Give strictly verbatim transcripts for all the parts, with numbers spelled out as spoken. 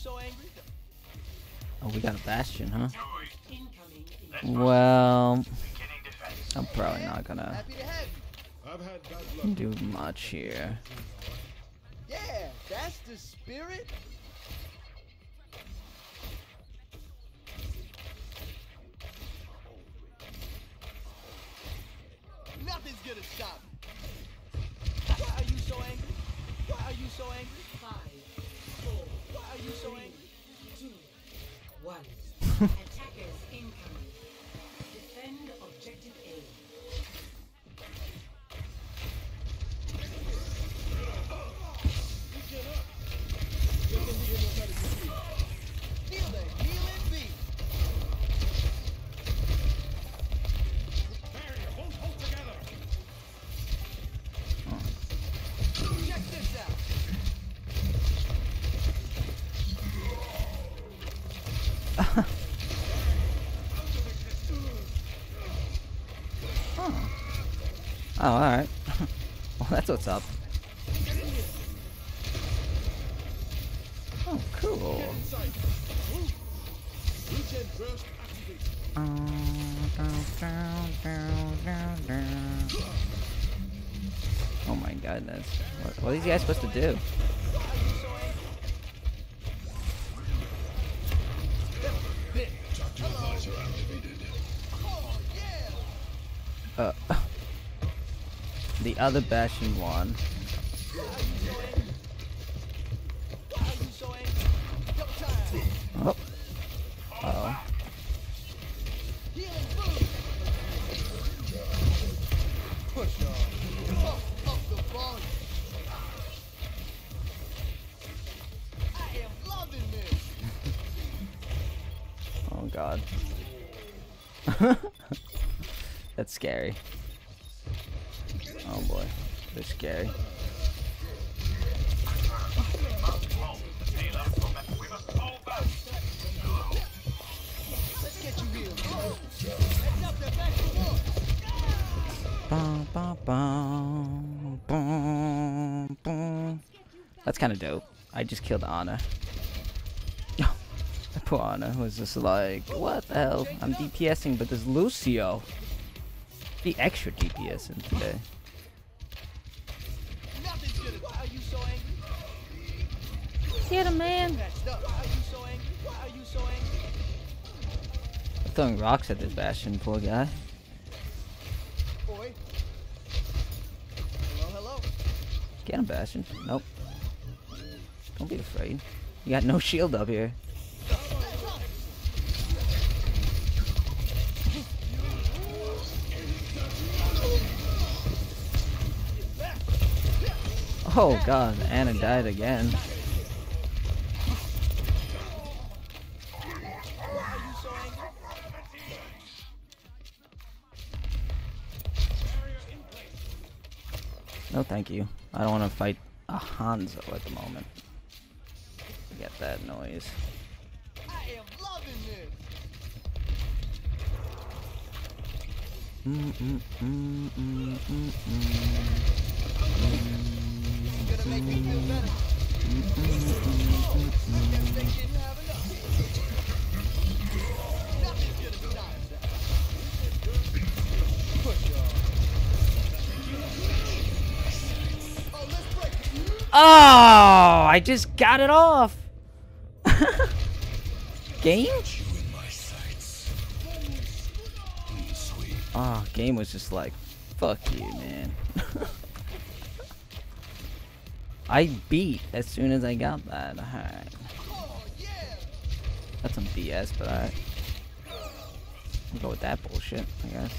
Oh, we got a bastion, huh? Well, I'm probably not gonna do much here. Yeah, that's the spirit. Nothing's gonna stop me. Why are you so angry? Why are you so angry? Five, four. Why are you so angry? Two, one. Attackers incoming. Defend objective A. Feel the healing beat. Barrier won't hold together. Check this out. Oh, oh alright. Well, that's what's up. Oh, cool. Oh my goodness. What, what are these guys supposed to do? Uh, the other Bastion won. Oh. Uh-oh. Push on. Up, up the volume. I am loving this. Oh god. That's scary. Oh boy. They're scary. Bum, bum, bum, bum, bum. That's kind of dope. I just killed Ana. Poor Ana was just like, what the hell? I'm DPSing, but there's Lucio. The extra DPSing today. Get him, man. I'm throwing rocks at this Bastion, poor guy. Boy. Hello, hello. Get him, Bastion. Nope. Don't be afraid. You got no shield up here. Oh god, Ana died again. No thank you. I don't want to fight a Hanzo at the moment. Forget that noise. I am loving this. Mm mm mm mm mm mm. It's gonna make me feel better. Mm mm mm mm Guess they didn't have enough. Nothing's gonna stop that. Push on. Oh, let's break it. Oh, I just got it off. Game? Oh, game was just like, fuck you, man. I beat as soon as I got that. Alright. That's some B S, but alright. I'll go with that bullshit, I guess.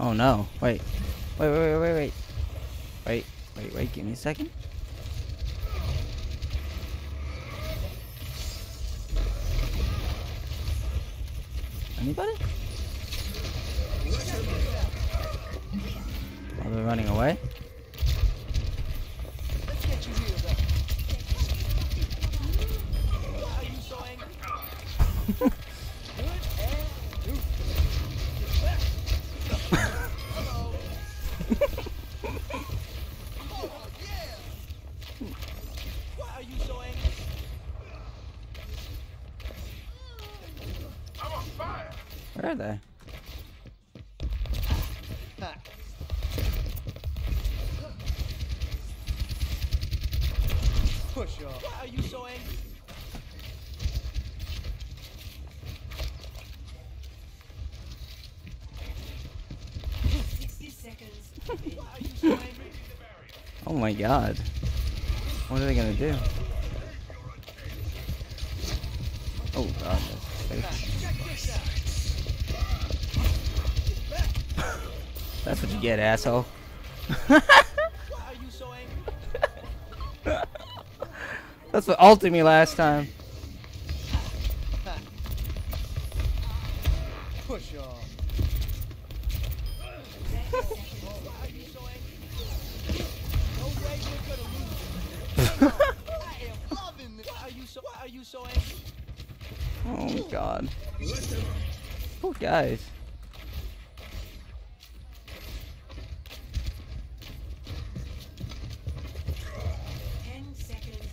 Oh no. Wait. Wait, wait, wait, wait, wait. Wait, wait, wait, give me a second. Anybody? Are they running away? Let's get you healed up. Why are you so angry? Good and new. Hello. Oh yeah. Why are you so angry? I'm on fire. Where are they? Ha. Push off. Why are you so angry? sixty seconds. Why are you so angry? Oh my god. What are they gonna do? Oh god, that's safe. Check this out. That's what you get, asshole. Why are you so angry? That's what ulted me last time. Ha. Push off. Why are you so angry? No way we're gonna lose. I am loving this. Why are you so? Why are you so angry? Oh god. Poor guys. ten seconds.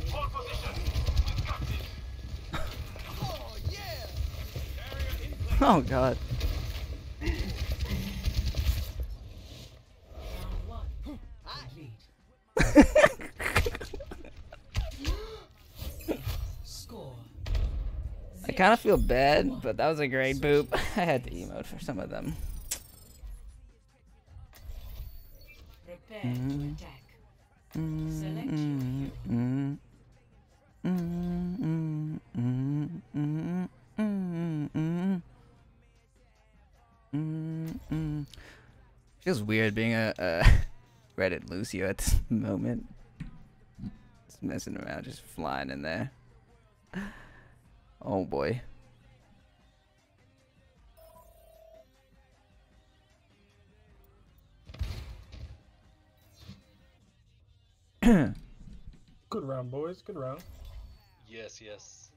Oh yeah. Oh god. Round one. I Lead. Score. I kind of feel bad, but that was a great boop. I had to emote for some of them. Prepare to attack. Select your Mm, mm, mm, mm, mm, mm, mm, mm, mm, mm. Feels weird being a, a Reddit Lucio at this moment. Just messing around, just flying in there. Oh boy. Good round, boys. Good round. Yes, yes.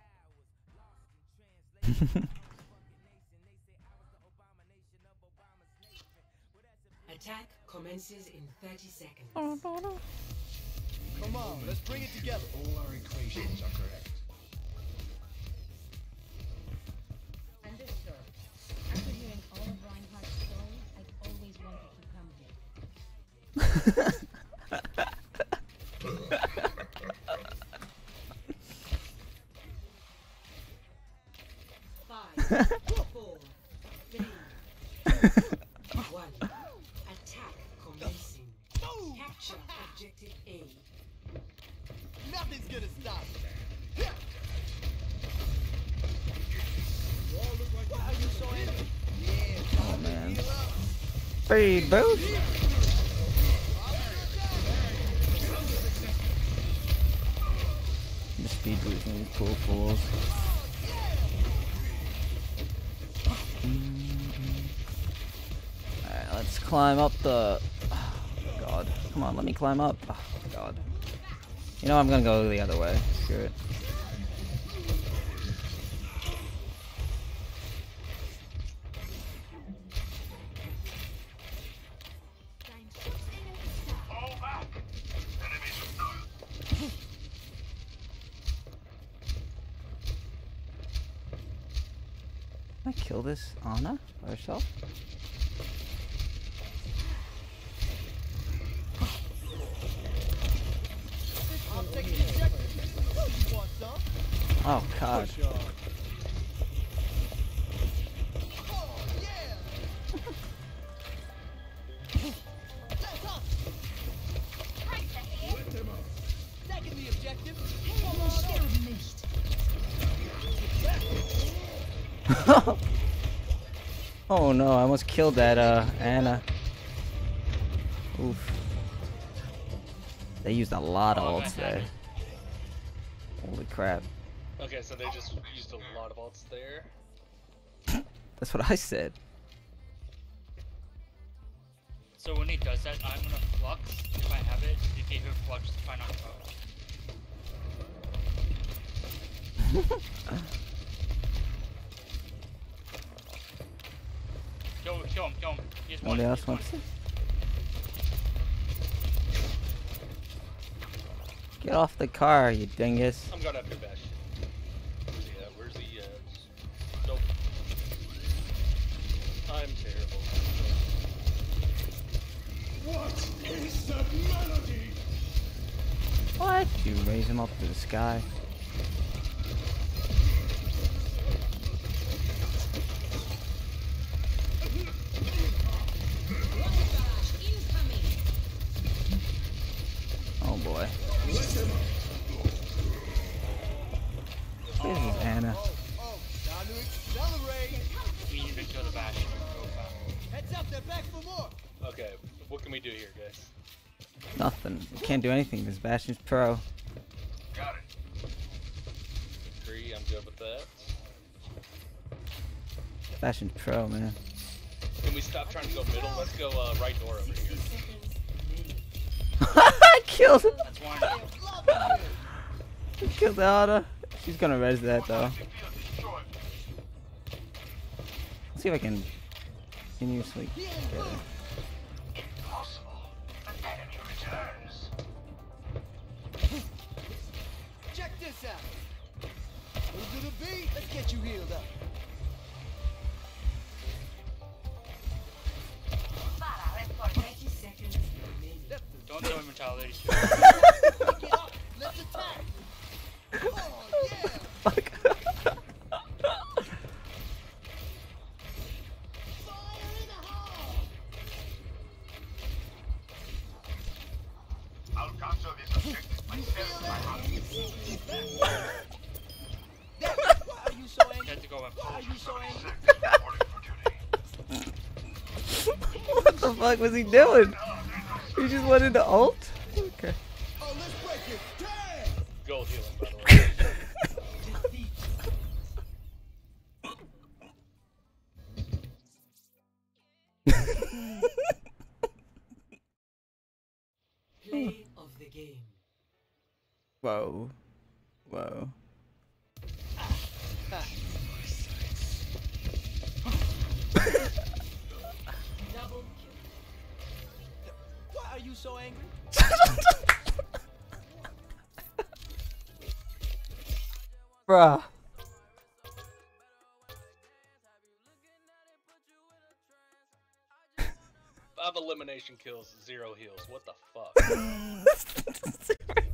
Attack commences in thirty seconds. come on. Let's bring it together. All our equations are correct. Understood. After hearing all of Reinhardt's story, I've always wanted to come here. Five, four, three, one. Attack commencing. Boom. Capture objective A. Nothing's gonna stop me. You all look like. Why are you so angry? Yeah. Oh man. Heal up. Free boost. Just speed boosting these cool fools. Alright, let's climb up the. Oh, God. Come on, let me climb up. Oh, God. You know, I'm gonna go the other way. Screw it. Can I kill this Anna by herself? I'm taking the objective. Oh, you want some? Oh God. Push off. Oh yeah. Let's up. Taking the objective. Come on up. Oh no, I almost killed that uh Anna. Oof. They used a lot of Oh, ults that there. Holy crap. Okay, so they just used a lot of ults there. That's what I said. So when he does that, I'm gonna flux if I have it. If you hear flux, try not to go. Kill, kill him, kill him. He has one. Nobody He else has one. wants it? Get off the car, you dingus. I'm gonna have to bash. Yeah, where's the uh nope. I'm terrible. What is that melody? What? You raise him up to the sky. Oh boy. This is Anna. Oh, oh, time to accelerate. We need to kill the bash. Go fast. Heads up, they're back for more. Okay, what can we do here, guys? Nothing. We can't do anything. This Bastion's pro. Got it. Agree, I'm good with that. Bastion's pro, man. Can we stop trying to go middle? Let's go uh, right door over here. I killed him. That's one. Killed Anna. She's gonna res that though. Let's see if I can continuously get her. Check this out. Move to the beat. Let's get you healed up. thirty seconds remaining. Don't throw him mentality. Get up. Let's attack. Oh, yeah. Fuck. Fire in the hole. I'll capture this objective myself. Why are you so You angry? have to go up. Why are you so angry? What the fuck was he doing? He just wanted to ult? Okay. Oh, let's break it. Damn. Gold healing, by the way. Play of the game. Whoa. Whoa. Double kill. Why are you so angry? Bruh. Five elimination kills, zero heals. What the fuck?